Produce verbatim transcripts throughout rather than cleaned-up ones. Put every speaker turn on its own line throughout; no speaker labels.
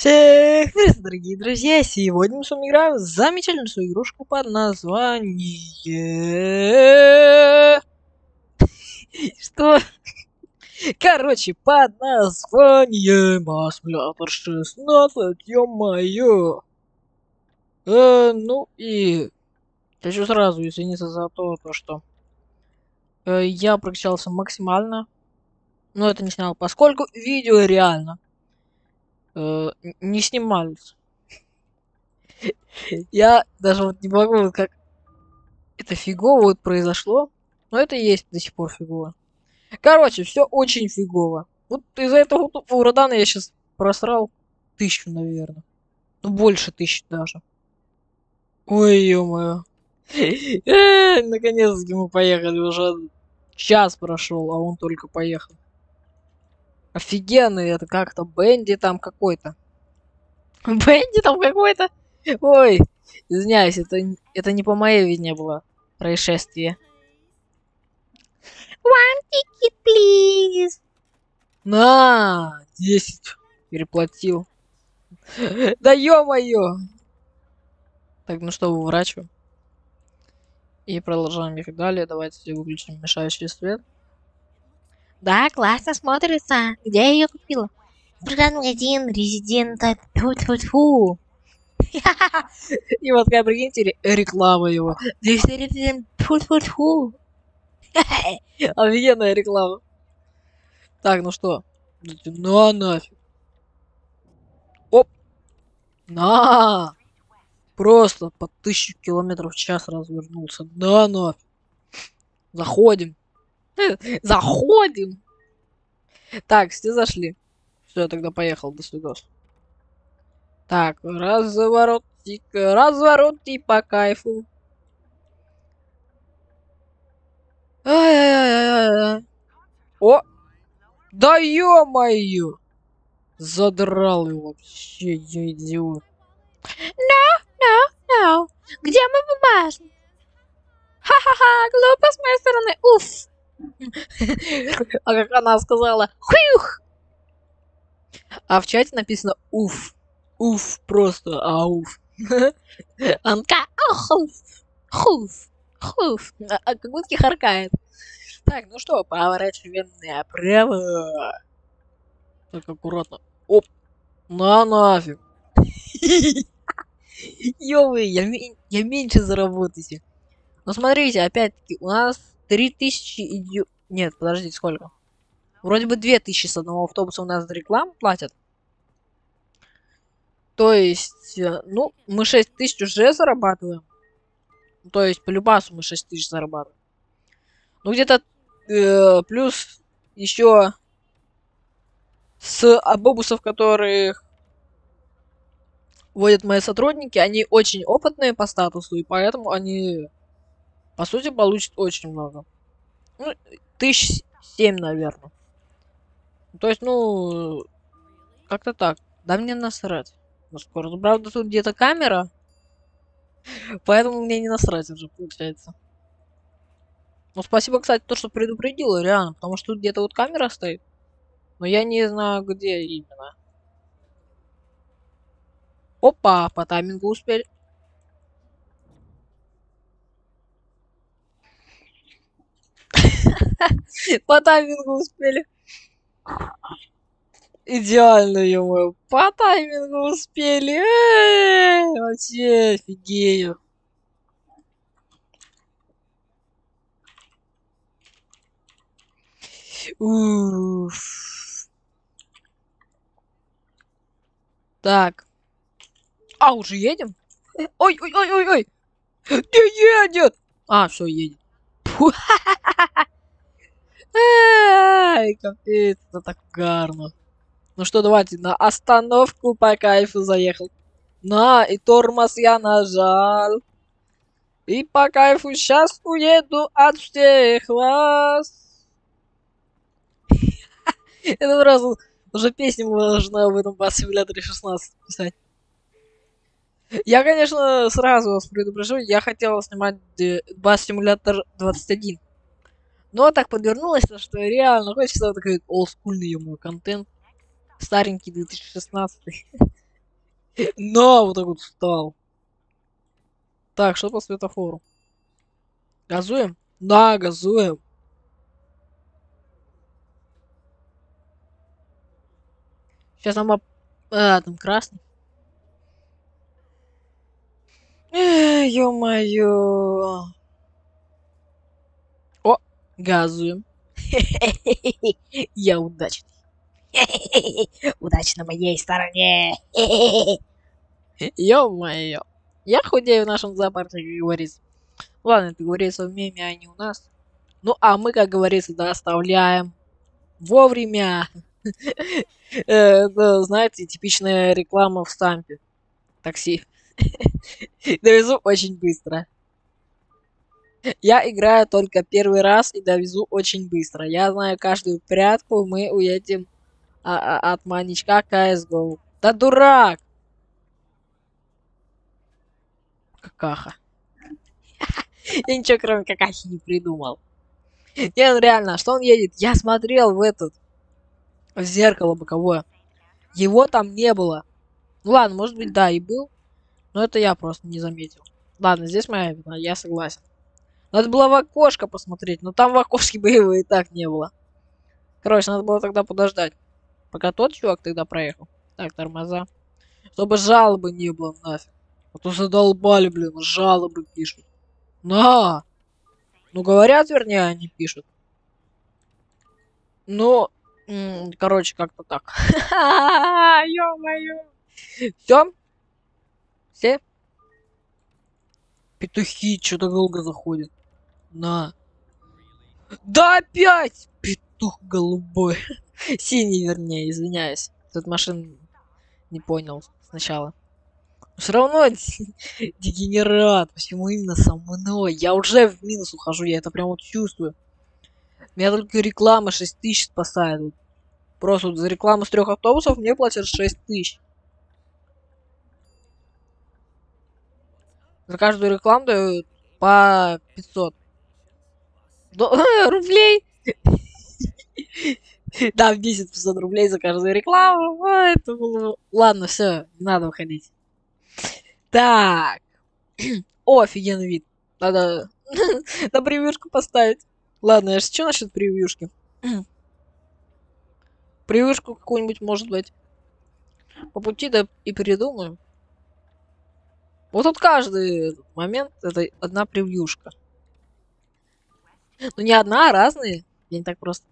Всех приветствую, дорогие друзья! Сегодня мы с вами играем в замечательную свою игрушку под названием... Что? Короче, под названием Осмолятор шестнадцать, ё-моё! Э, ну и... Хочу сразу извиниться за то, то что... Э, я прокачался максимально. Но это не снял, поскольку видео реально... Э, не снимались. Я даже вот не могу, вот как это фигово вот произошло. Но это и есть до сих пор фигово. Короче, все очень фигово. Вот из-за этого вот уродана я сейчас просрал тысячу, наверное. Ну, больше тысячи даже. Ой, ё-моё. Э, наконец-таки мы поехали. Уже час прошел, а он только поехал. Офигенный это как-то. Бенди там какой-то. Бенди там какой-то. Ой, извиняюсь, это, это не по моей вине было происшествие. One ticket, please. На, десять. Переплатил. Да ё-моё. Так, ну что, выворачиваем. И продолжаем ехать далее. Давайте выключим мешающий свет.
Да, классно смотрится. Где я ее купила? Магазин Резидента. Тьфу-тьфу-тьфу.
И вот такая, прикиньте, ре- реклама его.
Здесь Резидент. Тьфу-тьфу-тьфу.
Офигенная реклама. Так, ну что? На нафиг. Оп. На. Просто по тысячу километров в час развернулся. Да нафиг. Заходим. Заходим. Так, все зашли. Все, я тогда поехал. До свидос. Так, разворотик, развороти по кайфу. Ай-яй-яй-яй-яй. О! Да ё-моё! Задрал его вообще, я идиот.
No, no, no. Где мы попали? Ха-ха-ха, глупо с моей стороны. Уф.
А как она сказала?
Хух.
А в чате написано уф. Уф, просто ауф. Анка,
Хуф. Хуф. Хуф.
а, а как будто харкает. Так, ну что, поворачиваем направо. Так, аккуратно. Оп. На нафиг. Ёвы, я, мен- я меньше заработайте. Ну смотрите, опять-таки, у нас три тысячи идет... Нет, подождите, сколько? Вроде бы две тысячи с одного автобуса у нас за рекламу платят. То есть, э, ну, мы шесть тысяч уже зарабатываем. То есть, по любасу мы шесть тысяч зарабатываем. Ну, где-то э, плюс еще с автобусов, которых водят мои сотрудники, они очень опытные по статусу, и поэтому они, по сути, получат очень много. Ну, тысяч семь, наверное. То есть, ну, как-то так. Да мне насрать. На скорость. Правда, тут где-то камера, поэтому мне не насрать уже, получается. Ну, спасибо, кстати, то, что предупредила, реально, потому что тут где-то вот камера стоит, но я не знаю, где именно. Опа, по таймингу успели. По таймингу успели. Идеально, ё-моё. По таймингу успели. Э-э-э, вообще офигею. Уф. Так. А, уже едем? Ой, ой, ой, ой, ой. Не едет. А, все, едет. Фу. Ай, капец, это так гарно. Ну что, давайте на остановку по кайфу заехал. На, и тормоз я нажал. И по кайфу сейчас уеду от всех вас. Это сразу уже песню можно об этом по симуляторе шестнадцать писать. Я, конечно, сразу вас предупрежу, я хотел снимать Бас Симулятор двадцать один. Но так подвернулось, что реально хочется такой олдскульный ему контент. Старенький две тысячи шестнадцатый. На, вот так вот встал. Так, что по светофору? Газуем? Да, газуем. Сейчас нам... оп- А, там красный. Эх, ё-моё. О, газуем. Я удачный.
Удача на моей стороне.
Ё-моё. Я худею в нашем зоопарке, как говорится. Ладно, это говорится в меме, а не у нас. Ну, а мы, как говорится, да, оставляем вовремя. Э, Это, знаете, типичная реклама в стампе. Такси. Довезу очень быстро. Я играю только первый раз и довезу очень быстро. Я знаю каждую прятку, мы уедем а- а- от маньячка си эс го. Да дурак! Какаха. Я ничего кроме какахи не придумал. Не, ну реально, что он едет? Я смотрел в этот, в зеркало боковое. Его там не было. Ну ладно, может быть, да, и был. Но это я просто не заметил. Ладно, здесь моя вина, я согласен. Надо было в окошко посмотреть, но там в окошке бы его и так не было. Короче, надо было тогда подождать, пока тот чувак тогда проехал. Так, тормоза. Чтобы жалобы не было нафиг. А то задолбали, блин, жалобы пишут. На! Ну, говорят, вернее, они пишут. Ну, м, короче, как-то так. Ё-моё. Все? Все? Петухи что-то долго заходят. На. Да опять! Петух голубой. Синий, вернее, извиняюсь. Тут машин не понял сначала. Все равно дегенерат. Почему именно со мной? Я уже в минус ухожу, я это прям вот чувствую. Меня только реклама шесть тысяч спасает. Вот. Просто вот за рекламу с трех автобусов мне платят шесть тысяч. За каждую рекламу дают по пятьсот. До- рублей? Да, в месяц пятьсот рублей за каждую рекламу. А, это было... Ладно, все, не надо выходить. Так. О, офигенный вид. Надо на превьюшку поставить. Ладно, я что насчет превьюшки? Превьюшку какую-нибудь, может быть, по пути да и придумаем. Вот тут каждый момент это одна превьюшка. Ну не одна, а разные. Я не так просто.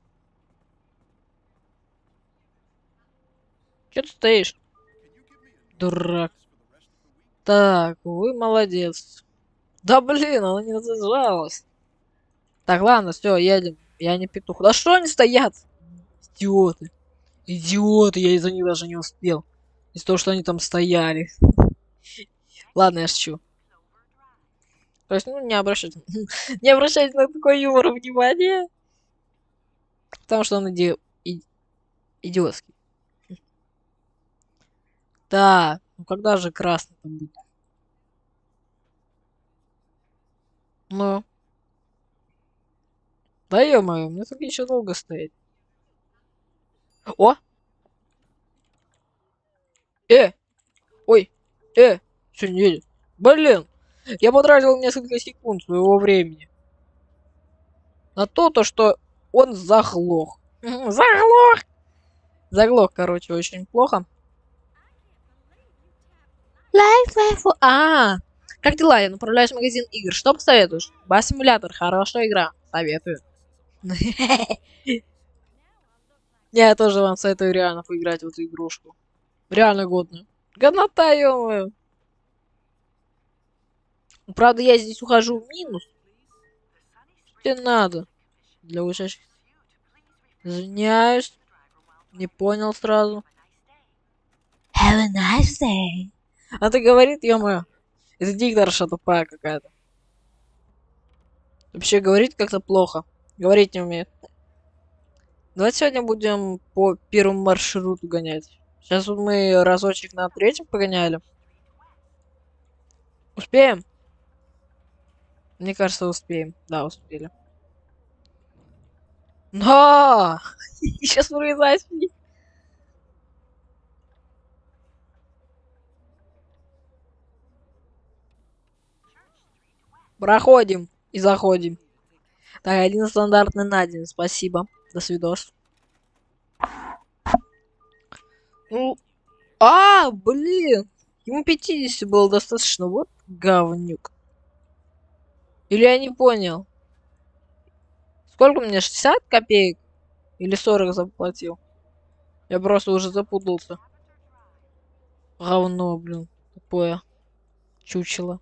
Че ты стоишь? Дурак. Так, вы молодец. Да блин, она не зажалась. Так, ладно, все, едем. Я не петух. Да что они стоят? Идиоты. Идиоты, я из-за них даже не успел. Из-за того, что они там стояли. Ладно, я шучу. То есть, ну, не обращайте. Не обращайте на такой юмор внимания. Потому что он иди... и- идиотский. Да, ну когда же красный там будет? Ну, да ё-моё, мне тут еще долго стоять. О! Э! Ой! Э! Что не едет? Блин! Я потратил несколько секунд своего времени на то, то что он заглох. Мгм, заглох! Заглох, короче, очень плохо. Life, life, а, как дела? Я направляюсь в магазин игр. Что посоветуешь? Бас-симулятор, хорошая игра. Советую. Я тоже вам советую реально поиграть в эту игрушку. Реально годную. Годнота, ё-моё. Правда, я здесь ухожу в минус. Что тебе надо? Для учащихся. Извиняюсь. Не понял сразу.
Have a nice day.
А ты говорит, ё-моё. Это дикторша тупая какая-то. Вообще говорит как-то плохо. Говорить не умеет. Давайте сегодня будем по первому маршруту гонять. Сейчас вот мы разочек на третьем погоняли. Успеем? Мне кажется, успеем. Да, успели. Да! Сейчас вырезать. Проходим и заходим. Так, один стандартный на день. Спасибо. До свидос. Ну, а, блин. Ему пятьдесят было достаточно. Вот говнюк. Или я не понял. Сколько мне? шестьдесят копеек? Или сорок заплатил? Я просто уже запутался. Говно, блин. Тупое. Чучело.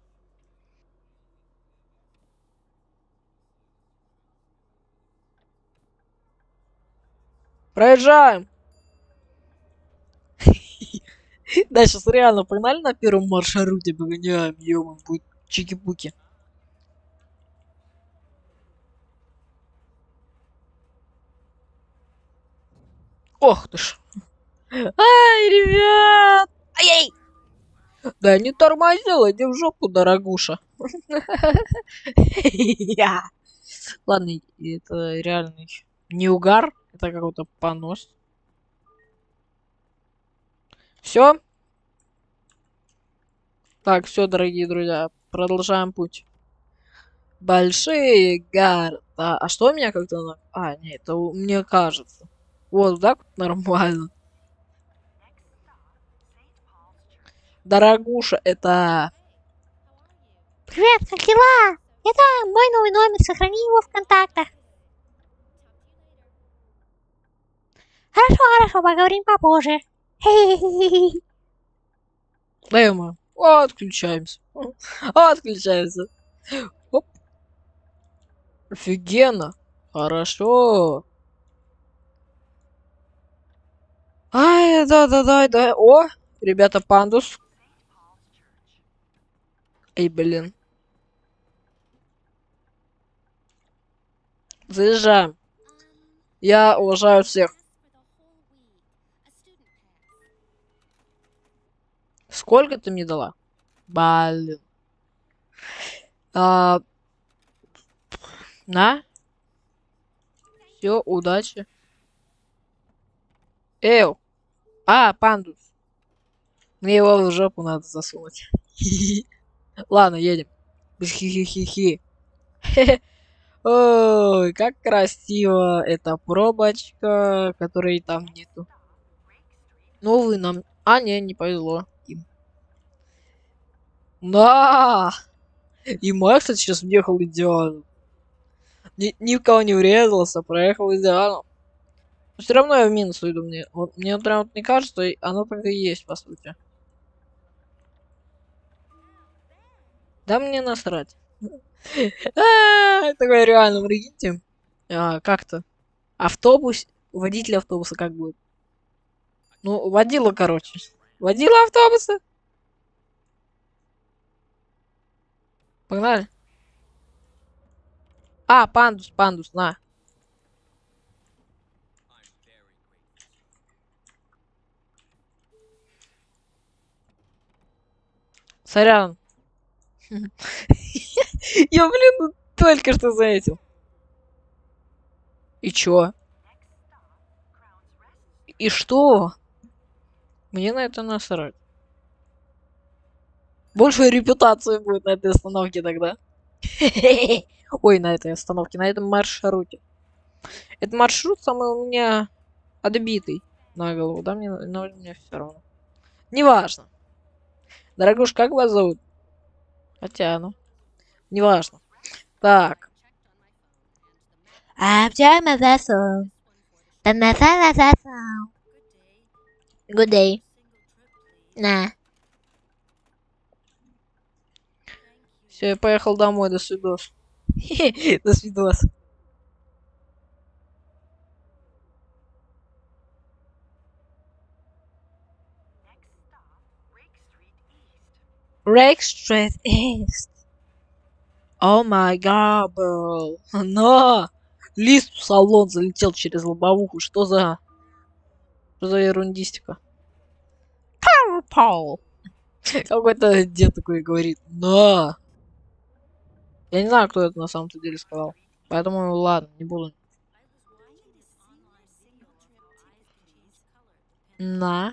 Проезжаем. Да, сейчас реально погнали на первом маршруте, погоняем, ё будет чики-пуки. Ох ты ж. Ай, ребят! Ай-яй! Да не тормозил, иди в жопу, дорогуша. Ладно, это реально не угар, это какой-то понос. Все? Так, все, дорогие друзья, продолжаем путь. Большие гар. А, а что у меня как-то... на- А, нет, это у- мне кажется. Вот так вот нормально. Дорогуша, это...
Привет, как дела? Это мой новый номер, сохрани его в контактах. Хорошо, хорошо, поговорим попозже. Хе-хе-хе-хе.
Да ё отключаемся. Отключаемся. Оп. Офигенно. Хорошо. Ай, да-да-да, да. О, ребята, пандус. Эй, блин. Заезжаем. Я уважаю всех. Сколько ты мне дала? Блин. А, на. Все, удачи. Эу. А, пандус. Мне его в жопу надо засунуть. Ладно, едем. Без хи-хи-хи-хи. Ой, как красиво. Это пробочка, которой там нету. Новый нам... А, не, не повезло им. Да! И Макс, кстати, сейчас въехал идеально. Ни, ни в кого не врезался, проехал идеально. Но все равно я в минус иду мне. Вот мне прям вот не кажется, и оно так и есть, по сути. Да мне насрать. А, такое реально, прикиньте. А, как-то. Автобус, водитель автобуса как будет? Ну, водила, короче. Водила автобуса. Погнали. А, пандус, пандус, на. Сорян. Я, блин, ну, только что заметил. И чё? И что? Мне на это насрать. Больше репутации будет на этой остановке тогда. Ой, на этой остановке, на этом маршруте. Этот маршрут самый у меня отбитый на голову, да, мне, но мне все равно. Неважно. Дорогуш, как вас зовут? Хотя, ну, неважно. Так,
I'm doing my vessel. The vessel vessel. Good day. На.
все, я поехал домой, до свидос. До свидос. Рейк Стрит East. О май гад, бро. Но! Лист в салон залетел через лобовуху. Что за... Что за ерундистика? Пау, пау. Какой-то дед такой говорит. Но! Я не знаю, кто это на самом-то деле сказал. Поэтому ладно, не буду. На.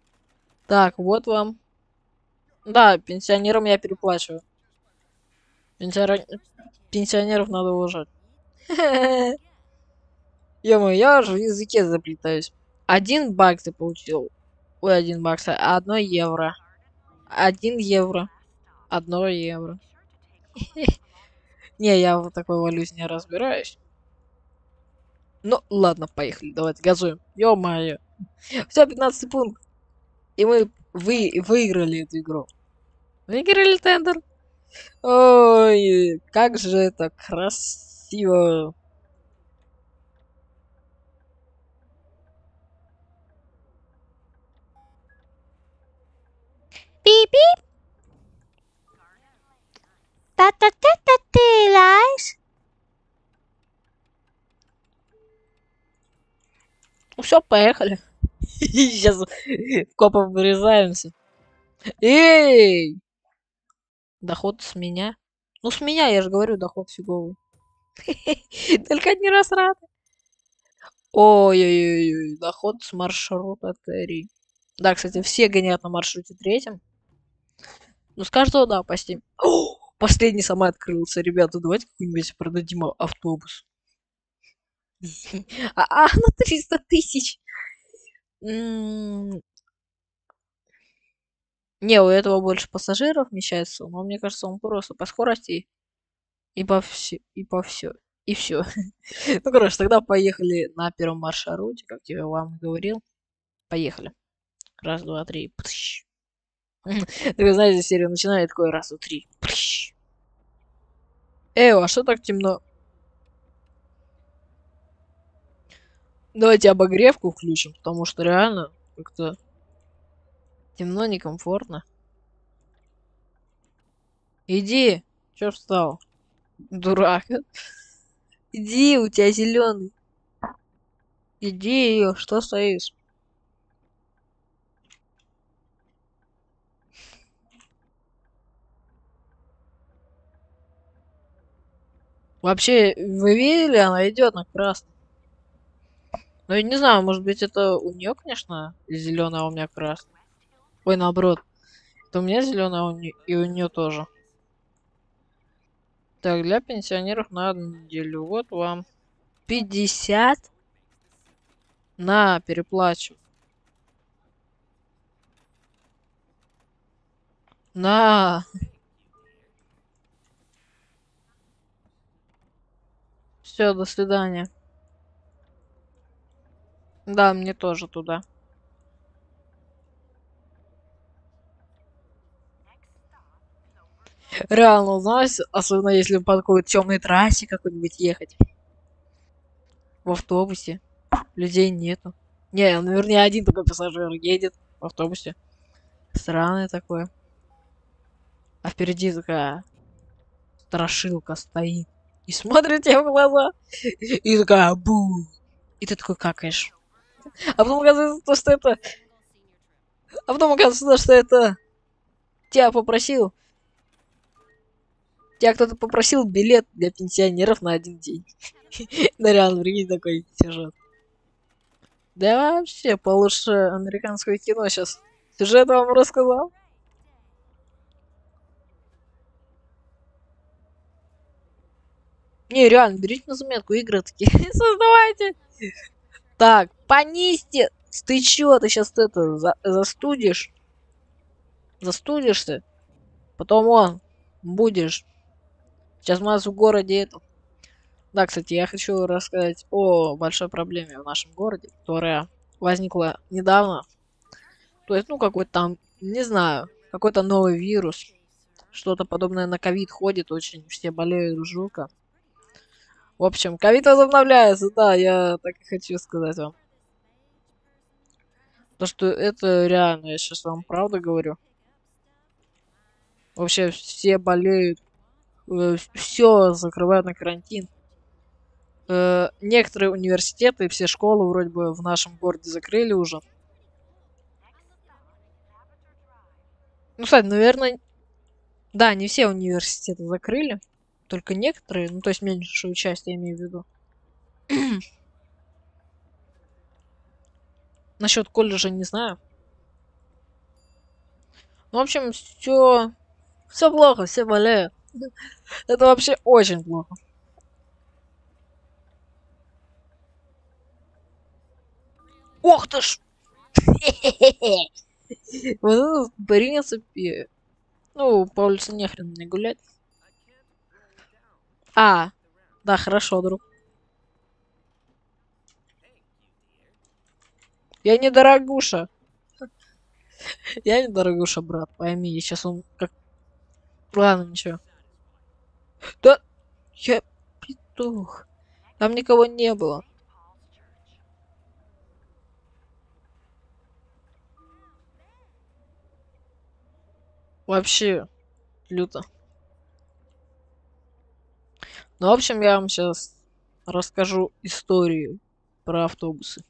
Так, вот вам. Да, пенсионерам я переплачиваю. Пенсионер- Пенсионеров надо уважать. Ё-моё, я уже в языке заплетаюсь. Один бакс ты получил. Ой, один бакс. а Одно евро. Один евро. Одно евро. Не, я в такой валюте не разбираюсь. Ну, ладно, поехали. Давайте газуем. Ё-моё. Все, пятнадцатый пункт. И мы вы выиграли эту игру. Выиграли тендер. Ой, как же это красиво.
Пип-пип. Та-та-та-та-ты, лайс.
Ну все, поехали. Сейчас в копов вырезаемся. Эй! Доход с меня. Ну, с меня, я же говорю, доход фиговый. Только один раз рад. Ой-ой-ой, доход с маршрута три. Да, кстати, все гоняют на маршруте третьем. Ну, с каждого, да, почти. О, последний сама открылся. Ребята, давайте какой-нибудь продадим а- автобус. А, а, на триста тысяч. М, Не, у этого больше пассажиров вмещается, но мне кажется, он просто по скорости и по все, и по все, и все. Ну, короче, тогда поехали на первом маршруте, как я вам и говорил. Поехали. Раз, два, три. Пыщ. Так вы знаете, серия начинает такой раз, два, три. Пыщ. Эй, а что так темно? Давайте обогревку включим, потому что реально как-то темно, некомфортно. Иди. Чё встал? Дурак. Иди, у тебя зеленый. Иди, что стоишь? Вообще, вы видели, она идет на красный. Ну, я не знаю, может быть, это у нее, конечно, зеленый, а у меня красный. Ой, наоборот. Это у меня зеленый, а у не- и у нее тоже. Так, для пенсионеров на одну неделю. Вот вам. пятьдесят на переплачу. На. Все, до свидания. Да, мне тоже туда. Реально, знаешь, особенно если по такой темной трассе какой-нибудь ехать. В автобусе. Людей нету. Не, наверное, один только пассажир едет в автобусе. Странное такое. А впереди такая страшилка стоит. И смотрит тебе в глаза. И такая бу. И ты такой какаешь. А потом оказывается, то, что это... А потом оказывается, что это... Тебя попросил... Тебя кто-то попросил билет для пенсионеров на один день. Да реально, прикинь, такой сюжет. Да вообще, получше американское кино сейчас. Сюжет вам рассказал. Не, реально, берите на заметку, игры такие создавайте. Так, понизьте. Ты чё, ты сейчас это за застудишь? Застудишься? Потом он будешь. Сейчас у нас в городе это. Да, кстати, я хочу рассказать о большой проблеме в нашем городе, которая возникла недавно. То есть, ну, какой-то там, не знаю, какой-то новый вирус. Что-то подобное на ковид ходит, очень все болеют жутко. В общем, ковид возобновляется, да, я так и хочу сказать вам. То, что это реально, я сейчас вам правду говорю. Вообще все болеют, все закрывают на карантин. Э, некоторые университеты, все школы вроде бы в нашем городе закрыли уже. Ну, кстати, наверное, да, не все университеты закрыли, только некоторые, ну, то есть меньшую часть, я имею в виду. Насчет колледжа не знаю. Ну, в общем, все, все плохо, все болеют. Это вообще очень плохо. Ох ты ж! Вот это, в принципе... Ну, по улице нехрен не гулять. А, да, хорошо, друг. Я не дорогуша. Я не дорогуша, брат, пойми. Сейчас он как... Ладно, ничего. Да, я петух. Там никого не было. Вообще, люто. Ну, в общем, я вам сейчас расскажу историю про автобусы.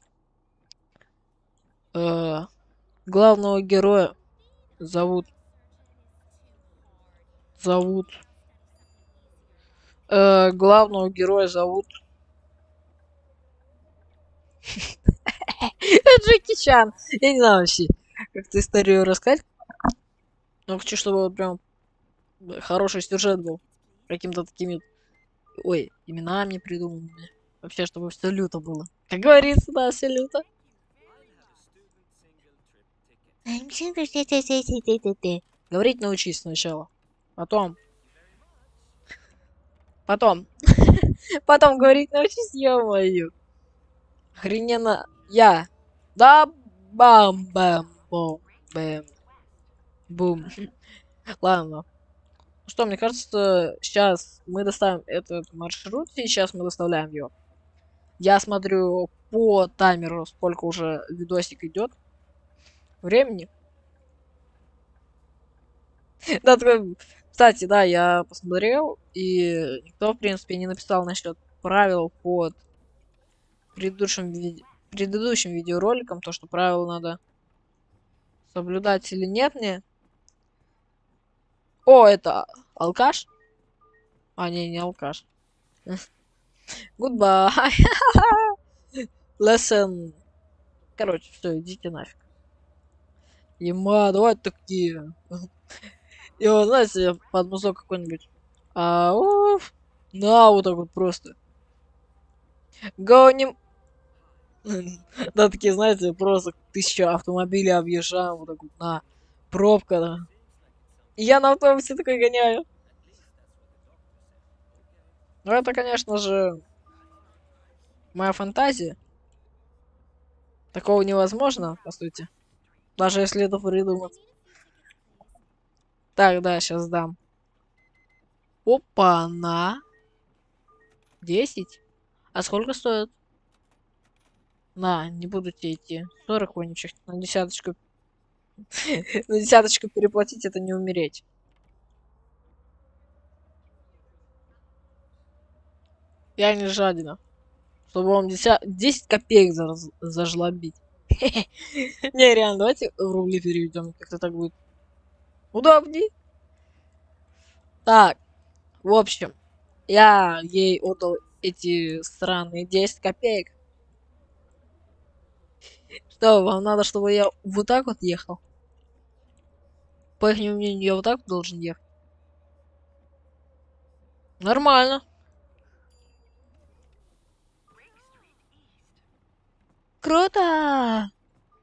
Э, главного героя зовут... Зовут... Э, главного героя зовут... Джеки Чан. Я не знаю вообще, как эту историю рассказать. Но хочу, чтобы вот прям хороший сюжет был. Каким-то такими... Ой, именами придуманными. Вообще, чтобы все люто было. Как говорится, да, все люто. Говорить научись сначала. Потом. Потом. Потом говорить научись, ё-моё. Охрененно. Я. Да бам бам бом бэм. Бум. Ладно. Ну что, мне кажется, сейчас мы доставим этот маршрут. Сейчас мы доставляем его. Я смотрю по таймеру, сколько уже видосик идет. Времени. Да, такой- кстати, да, я посмотрел, и никто, в принципе, не написал насчет правил под предыдущим, ви- предыдущим видеороликом, то, что правила надо соблюдать или нет мне. О, это алкаш? А, не, не алкаш. Goodbye. Lesson. Короче, все, идите нафиг. Ема, давай такие. И вот, знаете, под музыку какой-нибудь. А, уф. На, вот так вот просто. Гоним. Да, такие, знаете, просто тысяча автомобилей объезжаем, вот так вот, на, пробка, да. И я на автобусе такой гоняю. Ну, это, конечно же, моя фантазия. Такого невозможно, по сути. Даже если это придумать. Так, да, сейчас дам. Опа-на. десять? А сколько стоит? На, не буду тебе идти. сорок вонючих. На десяточку. На десяточку переплатить, это не умереть. Я не жадина. Чтобы вам десять копеек зажлобить. Не, реально, давайте в рубли переведем. Как-то так будет удобней. Так, в общем, я ей отдал эти странные десять копеек. Что, вам надо, чтобы я вот так вот ехал? По их мнению, я вот так должен ехать. Нормально. Круто!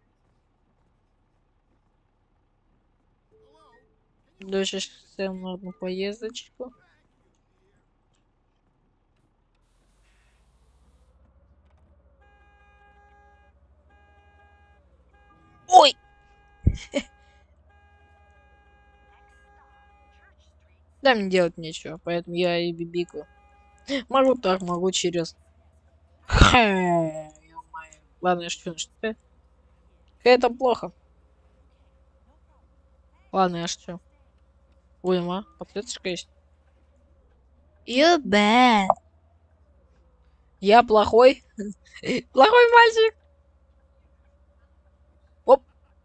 Дальше всем на одну поездочку. Ой! Да, мне делать нечего, поэтому я и бибикаю. Могу так, могу через... Хэ, ё-моё. Ладно, я шучу, что это плохо. Ладно, я шучу. Ой, ма, подсветочка есть.
You bad.
Я плохой. Плохой мальчик. Оп.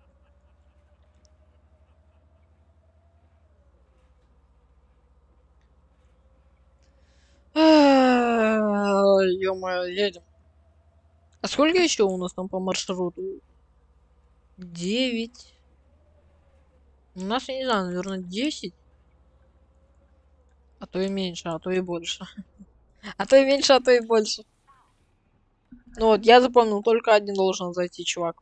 Ё-моё, едем. А сколько еще у нас там по маршруту? Девять. У нас, я не знаю, наверное, десять. А то и меньше, а то и больше. А то и меньше, а то и больше. Ну вот, я запомнил, только один должен зайти, чувак.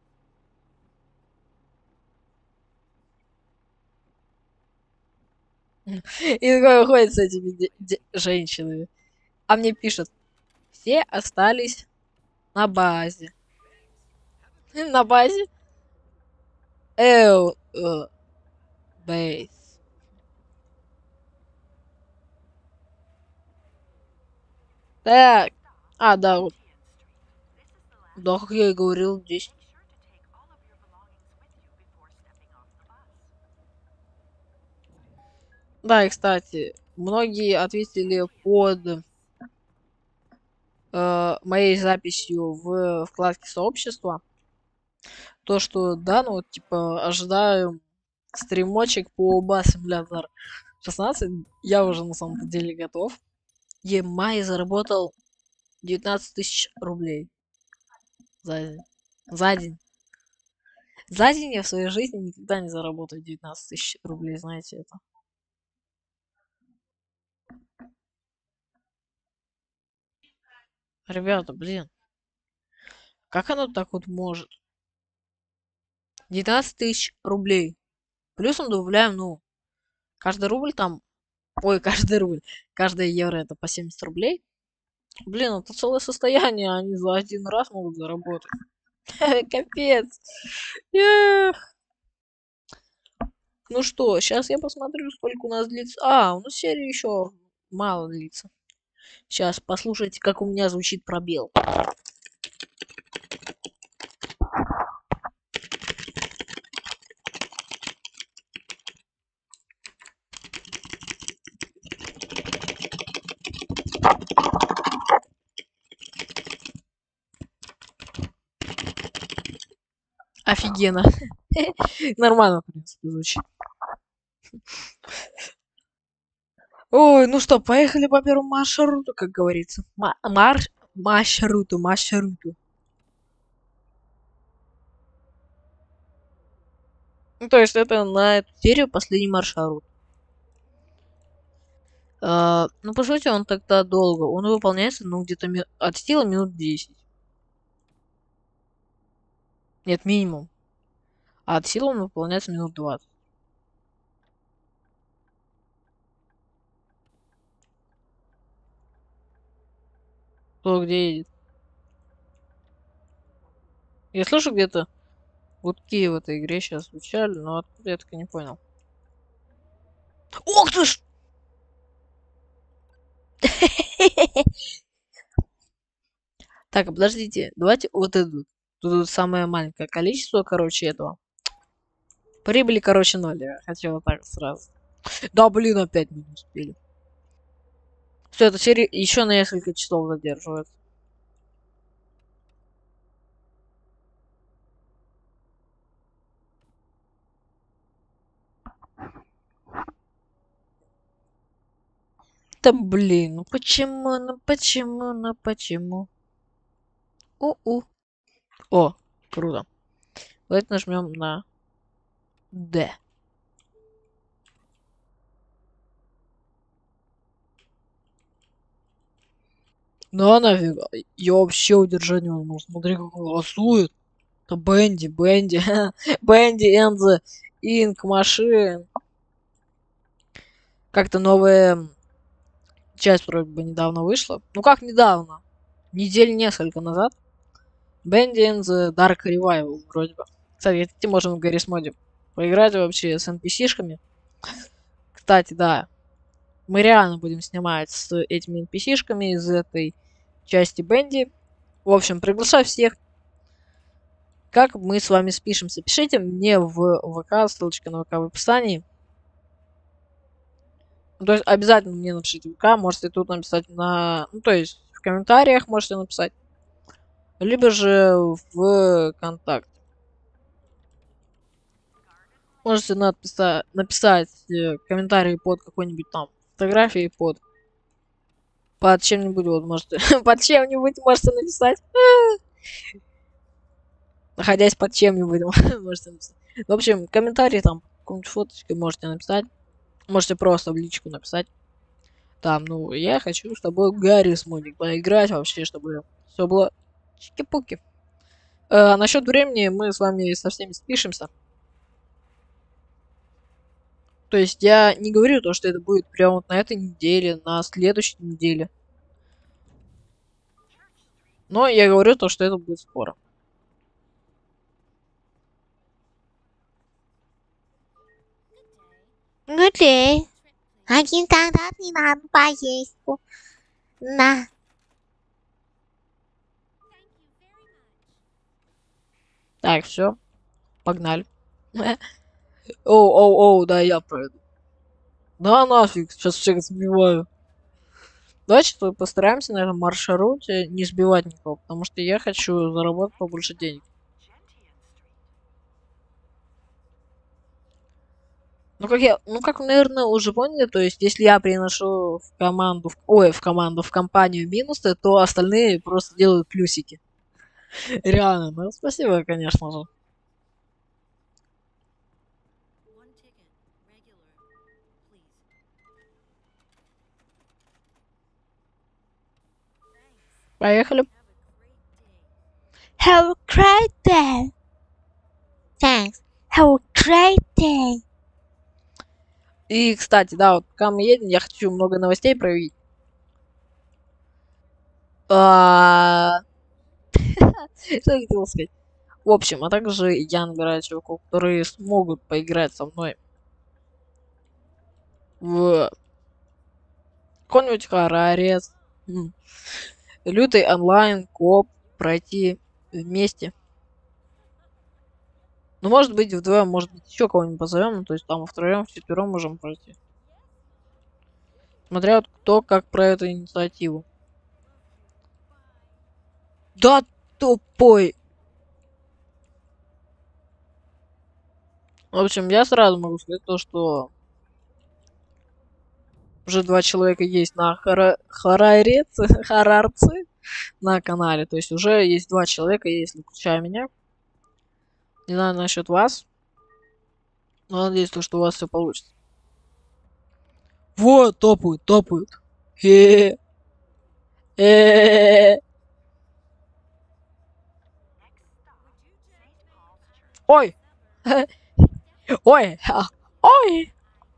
И такой выходит с этими де- де- женщинами. А мне пишет, все остались на базе. На базе? Эу, э, бейс. Так. А, да, вот. Да, как я и говорил, здесь. Да, и кстати, многие ответили под э, моей записью в вкладке сообщества. То, что да, ну вот, типа, ожидаю стримочек по Bass Simulator шестнадцать. Я уже на самом деле готов. Емай заработал девятнадцать тысяч рублей за день. За день. За день я в своей жизни никогда не заработаю девятнадцать тысяч рублей, знаете это. Ребята, блин, как оно так вот может? девятнадцать тысяч рублей. Плюсом добавляем, ну, каждый рубль там... Ой, каждый рубль. Каждая евро это по семьдесят рублей. Блин, это целое состояние, они за один раз могут заработать. Капец. Эх. Ну что, сейчас я посмотрю, сколько у нас длится. А, у нас серия еще мало длится. Сейчас послушайте, как у меня звучит пробел. Офигенно. Нормально, в принципе, звучит. Ой, ну что, поехали по первому маршруту, как говорится. Ма- марш... Маршруту, маршруту. Ну, то есть это на эту серию последний маршрут. А, ну, по сути, он тогда долго. Он выполняется, ну, где-то ми- от силы минут десять. Нет, минимум. А от силы он выполняется минут двадцать. Кто где едет? Я слышу где-то гудки в этой игре сейчас звучали, но откуда я так и не понял. Ох ты ж! Так, подождите, давайте вот эту. Тут самое маленькое количество, короче, этого. Прибыли, короче, ноль. Я хотел вот так сразу. Да, блин, опять мы не успели. Все, эта серия еще на несколько часов задерживается. Да блин, ну почему, ну почему, ну почему? У-у. О, круто. Давайте нажмем на D. Да нафига. Я вообще удержать не могу. Смотри, как он голосует. Это Бенди, Бенди. Бенди and the Ink Machine. Как-то новая часть вроде бы недавно вышла. Ну как недавно? Недель несколько назад. Бенди and the Dark Revival вроде бы. Кстати, хотите, можем в Гаррис моде поиграть вообще с эн пи си-шками. Кстати, да. Мы реально будем снимать с этими эн пи си-шками из этой части Бенди. В общем, приглашаю всех. Как мы с вами спишемся? Пишите мне в ВК, ссылочка на ВК в описании. Ну, то есть обязательно мне напишите в ВК, можете тут написать на... Ну, то есть в комментариях можете написать. Либо же в контакт. Можете написать, написать э, комментарий под какой-нибудь там фотографией, под... Под чем-нибудь, вот, можете... под чем-нибудь можете написать. Находясь под чем-нибудь, можете написать. В общем, комментарий там, какую-нибудь фоточку можете написать. Можете просто в личку написать. Там, ну, я хочу с тобой Гарри Смодик поиграть вообще, чтобы все было чики-пуки. А насчет времени мы с вами со всеми спишемся. То есть я не говорю то, что это будет прямо вот на этой неделе, на следующей неделе. Но я говорю то, что это будет скоро.
Good day. Один контакт не надо поездку. На.
Так, все, погнали. Оу, оу, оу, да, я пройду. Да нафиг, сейчас всех сбиваю. Давайте постараемся на этом маршруте не сбивать никого, потому что я хочу заработать побольше денег. Ну как я, ну как, наверное, уже поняли, то есть если я приношу в команду, в- ой, в команду, в компанию минусы, то остальные просто делают плюсики. Реально, ну спасибо, конечно же. Поехали.
Have a great day. Thanks. Have a great day.
И, кстати, да, вот пока мы едем, я хочу много новостей проявить. А, Что я хотел сказать? В общем, а также я набираю чуваков, которые смогут поиграть со мной в какой-нибудь Харарец, м, лютый онлайн, коп, пройти вместе. Ну, может быть, вдвоем, может быть, еще кого-нибудь позовем, ну, то есть там втроем, вчетвером можем пройти. Смотря вот кто как про эту инициативу. Да, тупой! В общем, я сразу могу сказать то, что уже два человека есть на хара... Харарец, Харарцы на канале. То есть уже есть два человека, если включая меня. Не знаю насчет вас, но надеюсь, то, что у вас все получится. Вот, топают, топают. Хе э Ой! Ой! а, Ой!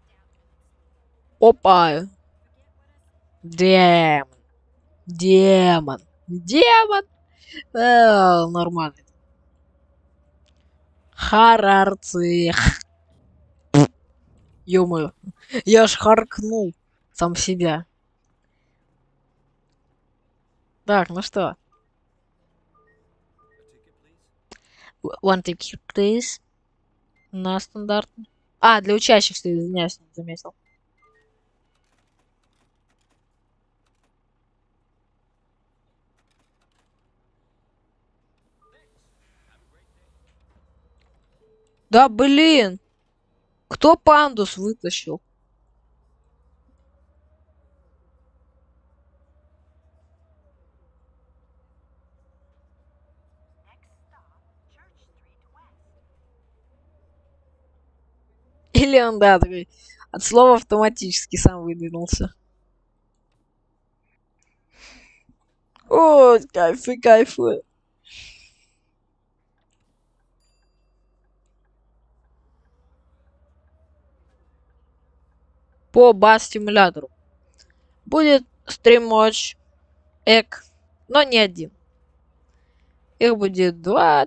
Опа! Демон! Демон! Демон! Э, нормально. Харарцы. Ё-моё. Я ж харкнул сам себя. Так, ну что? One ticket, please. На стандартный. А, для учащихся, извиняюсь, не заметил. Да блин! Кто пандус вытащил? Или он, да, такой, от слова автоматически сам выдвинулся. О, кайфы, кайфы. По бас-стимулятору. Будет стримоч, эк, но не один. Их будет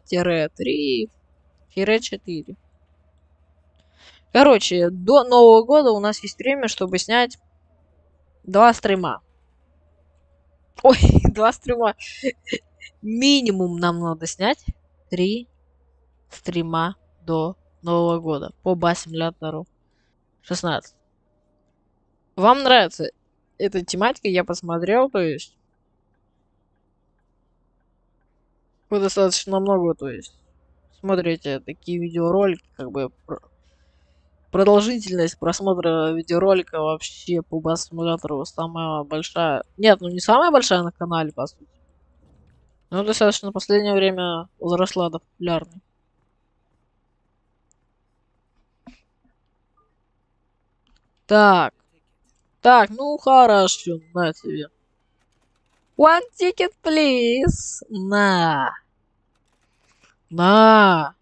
два-три-четыре. Короче, до Нового года у нас есть время, чтобы снять два стрима. Ой, два стрима. Минимум нам надо снять три стрима до Нового года по бас-симулятору шестнадцать. Вам нравится эта тематика? Я посмотрел, то есть вы достаточно много, то есть смотрите такие видеоролики, как бы продолжительность просмотра видеоролика вообще по бас-симулятору самая большая. Нет, ну не самая большая на канале, по сути. Но достаточно в последнее время возросла до популярной. Так. Так, ну хорошо, на тебе. One ticket, please. На. На.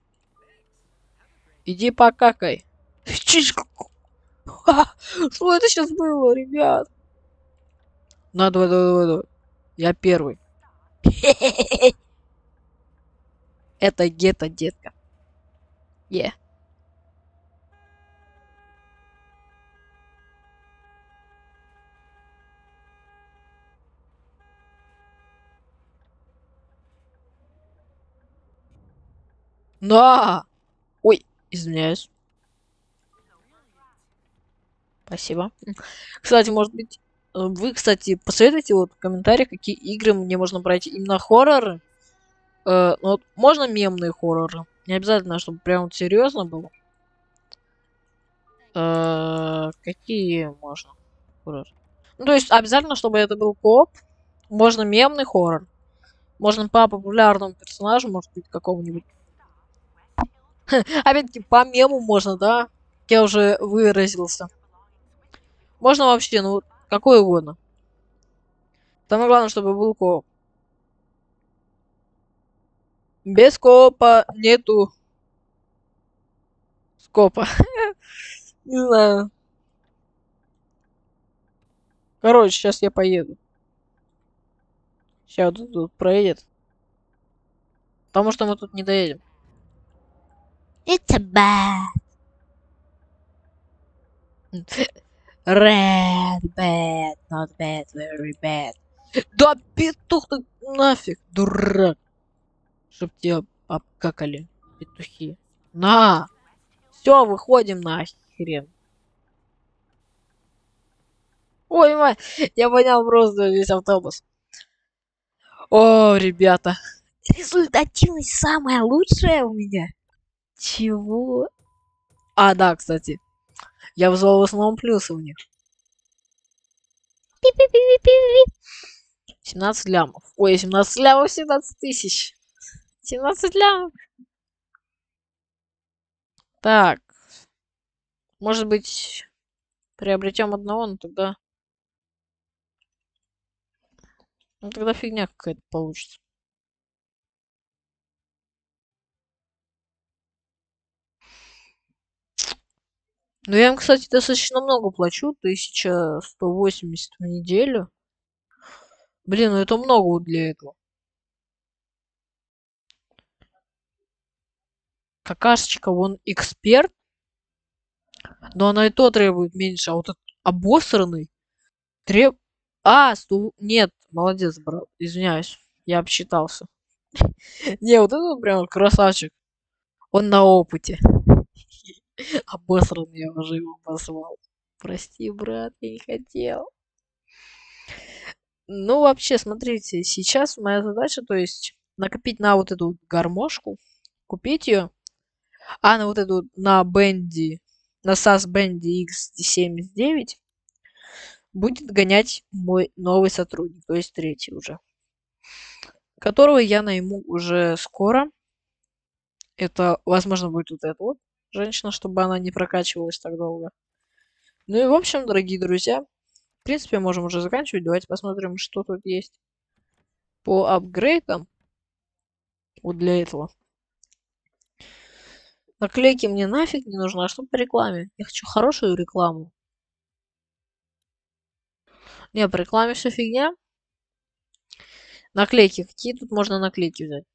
Иди покакай. Чиж- Ха, что это сейчас было, ребят? На, давай, давай, давай, давай. Я первый. Это гетто, детка. Е. На. Ой, извиняюсь. Спасибо. Кстати, может быть, э, вы, кстати, посоветуйте вот в комментариях, какие игры мне можно пройти. Именно хорроры. Э, ну вот можно мемные хорроры. Не обязательно, чтобы прям вот серьезно было. Э, какие можно? Хоррор? Ну, то есть обязательно, чтобы это был коп. Можно мемный хоррор. Можно по популярному персонажу, может быть, какому-нибудь. Опять-таки, по мему можно, да? Я уже выразился. Можно вообще, ну, какой угодно. Самое главное, чтобы был коп. Без копа нету скопа. Не знаю. Короче, сейчас я поеду. Сейчас вот тут проедет. Потому что мы тут не доедем.
It's a bad.
Red, bad, not bad, very bad. Да петух ты нафиг, дурак. Чтоб тебя обкакали, петухи. На! Все, выходим нахрен. Ой, мать, я понял просто весь автобус. О, ребята.
Результативность самая лучшая у меня.
Чего? А, да, кстати. Я вызвал в основном плюсы у них.
Пи-пи-пи-пи-пи.
семнадцать лямов. Ой, семнадцать лямов, семнадцать тысяч. семнадцать лямов. Так. Может быть, приобретем одного, но тогда... Ну, тогда фигня какая-то получится. Ну, я им, кстати, достаточно много плачу. тысяча сто восемьдесят в неделю. Блин, ну это много для этого. Какашечка, вон эксперт. Но она и то требует меньше. А вот этот обосранный треб... А, сто... Нет, молодец, брат. Извиняюсь. Я обсчитался. Не, вот это прям красавчик. Он на опыте. Обосранный, я уже его обозвал. Прости, брат, я не хотел. Ну, вообще, смотрите, сейчас моя задача, то есть, накопить на вот эту вот гармошку, купить ее, а на вот эту, вот, на Бенди, на сас Бенди икс семьдесят девять будет гонять мой новый сотрудник, то есть третий уже, которого я найму уже скоро. Это, возможно, будет вот эта вот женщина, чтобы она не прокачивалась так долго. Ну и, в общем, дорогие друзья, в принципе, можем уже заканчивать. Давайте посмотрим, что тут есть по апгрейдам. Вот для этого. Наклейки мне нафиг не нужны, а что по рекламе? Я хочу хорошую рекламу. Не, по рекламе все фигня. Наклейки. Какие тут можно наклейки взять?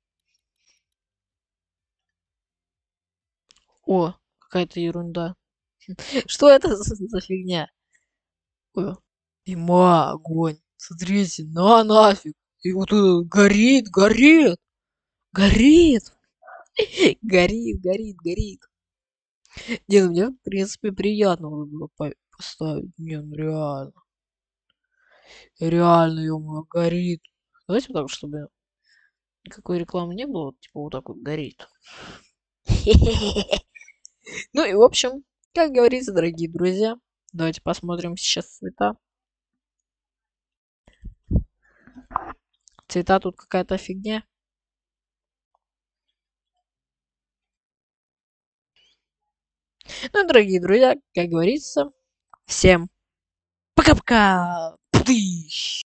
О, какая-то ерунда. Что это за, за фигня? О, има, огонь. Смотрите, на нафиг. И вот это горит, горит, горит. Горит, горит, горит. Не, ну мне, в принципе, приятно было по- поставить. Не, ну реально. Реально, ё горит. Давайте вот так, чтобы никакой рекламы не было. Вот, типа вот так вот горит. Ну и в общем, как говорится, дорогие друзья, давайте посмотрим сейчас цвета. Цвета тут какая-то фигня. Ну, дорогие друзья, как говорится, всем Пока-пока. Пдыщ.